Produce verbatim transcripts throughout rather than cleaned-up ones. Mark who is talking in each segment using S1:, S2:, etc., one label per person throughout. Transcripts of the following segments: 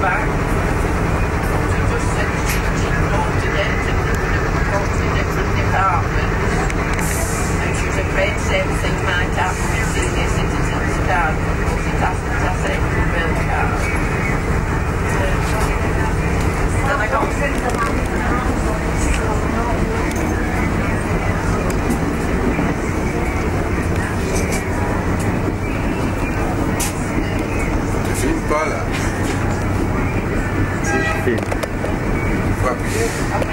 S1: back. She just said she, she noted it and go to different departments. And she was afraid the same thing might happen with senior citizens card because it hasn't has a real card. Then I got
S2: pas là.
S3: Si je filme.
S2: Faut appuyer.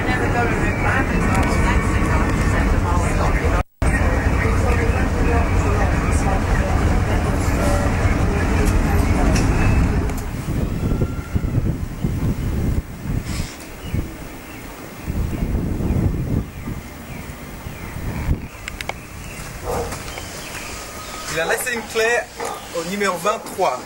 S2: Il a laissé une clé au numéro vingt-trois.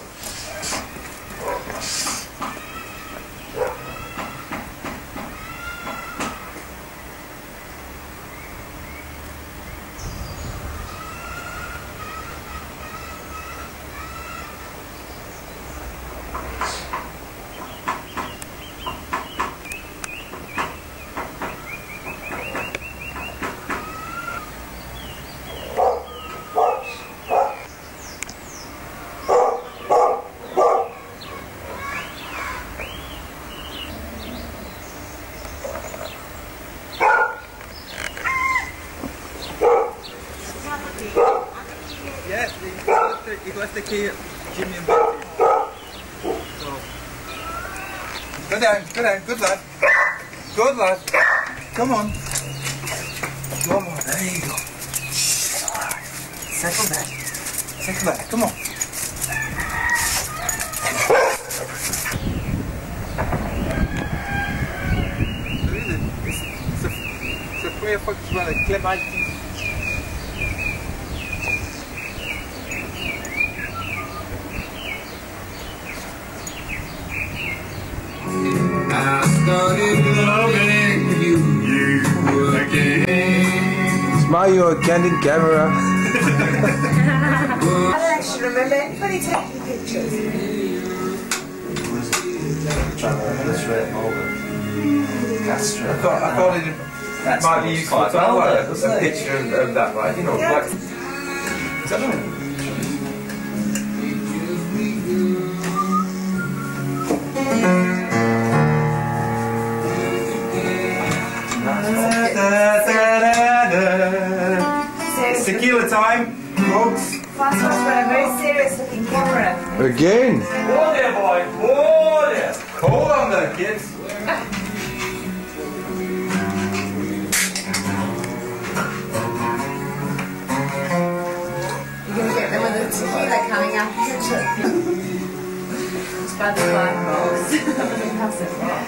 S2: Yes, he left the key at Jimmy and Betty. So. Go down, go down, good lad. Good lad. Come on. Come on, there you go. Alright. Settle there. Settle there, come on. C'est la première fois que tu vois la clé mal.
S4: I started loving you, you again.
S3: Smile, you're a candid camera.
S5: I don't actually remember anybody taking pictures.
S6: Trying to illustrate all the Castro.
S2: I thought, I thought it
S6: That's
S2: might be useful
S6: quite
S2: to
S6: well,
S2: have a,
S6: doesn't
S2: a
S6: it?
S2: picture of, of that, right? You know,
S5: Yeah.
S2: like. Is that right? Tequila time, folks.
S5: François got a very serious looking camera.
S3: Again?
S2: Whoa there, boy. Whoa there. Hold on there, kids.
S5: You're going to get them with the tequila coming up, isn't it? It's by the five rolls. How's it rock?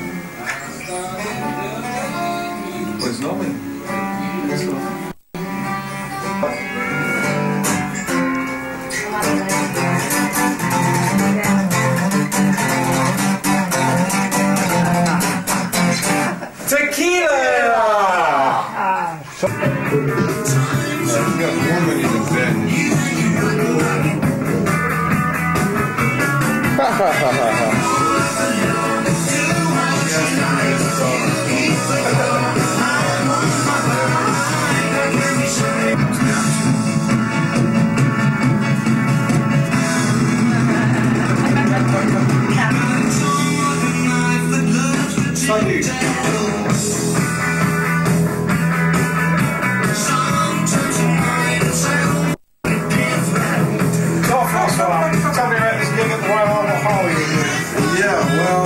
S2: Pues no, man. This one. Tequila!
S5: Ah.
S2: I've got more money than that.
S3: Ha ha ha ha ha.
S2: Salut. So, François, tell me about this gig at the Royal Albert Hall you did. Yeah, well,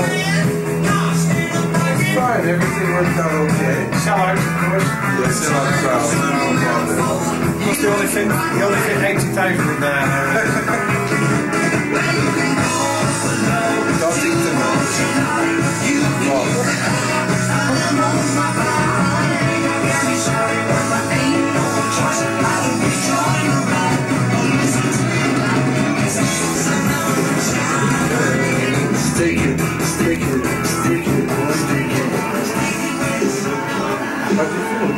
S2: it's fine. Everything worked out okay. Sell out, of course. Yeah, sell out crowd. Must the only fit, the only fit eighty thousand in there. Don't eat too much. Stick it, stick it, stick it, boy, stick it. How do you feel?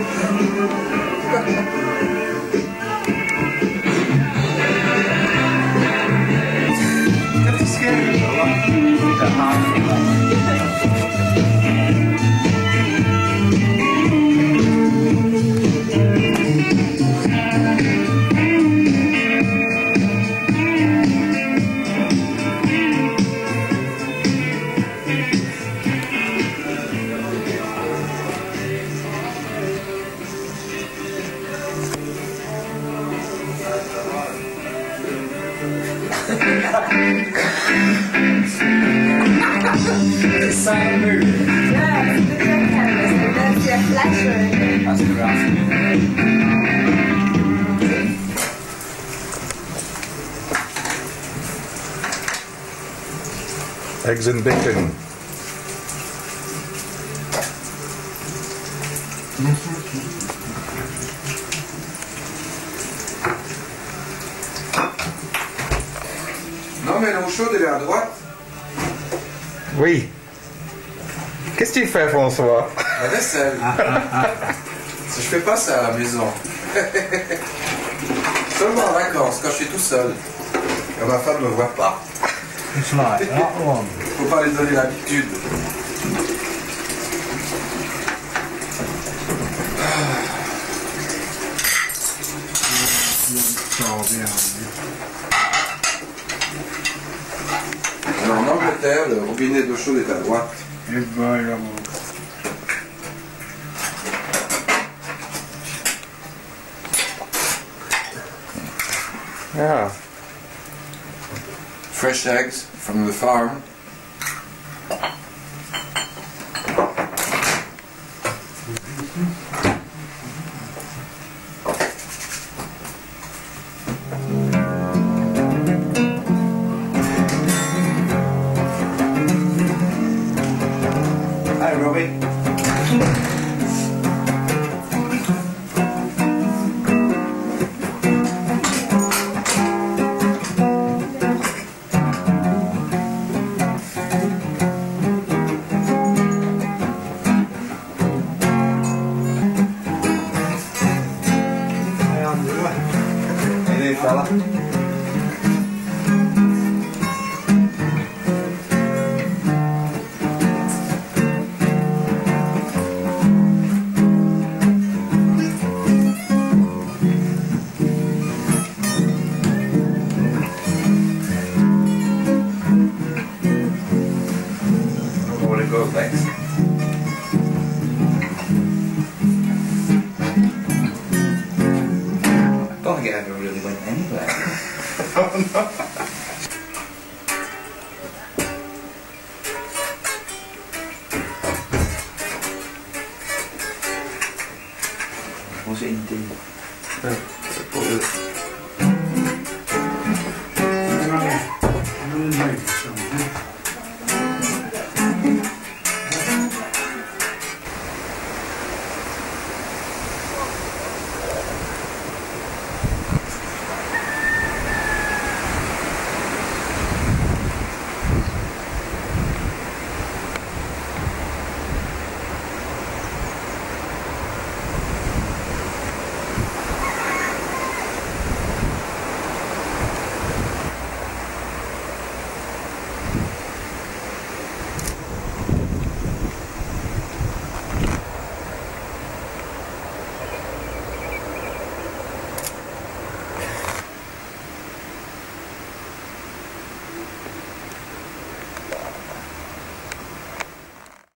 S2: That's scary,
S6: the heart. It's sound moving.
S5: Yeah, it's video cameras, and that's your flasher.
S6: That's the rascal.
S3: Eggs and bacon.
S2: Non mais l'eau chaude elle est à droite.
S3: Oui. Qu'est-ce que tu fais, François?
S2: La vaisselle. Si je fais pas ça à la maison. Seulement en vacances, quand je suis tout seul. Et ma femme ne me voit pas.
S6: It's like that one.
S2: Faut pas lui donner l'habitude. Alors, en Angleterre, le robinet d'eau chaude est à droite.
S3: Yeah.
S2: Fresh eggs from the farm.
S6: Hi, Robbie.
S2: Hey there, fella. Where would it go next?
S6: I don't think it ever really went anywhere. Was it indeed?
S2: C'est pour le-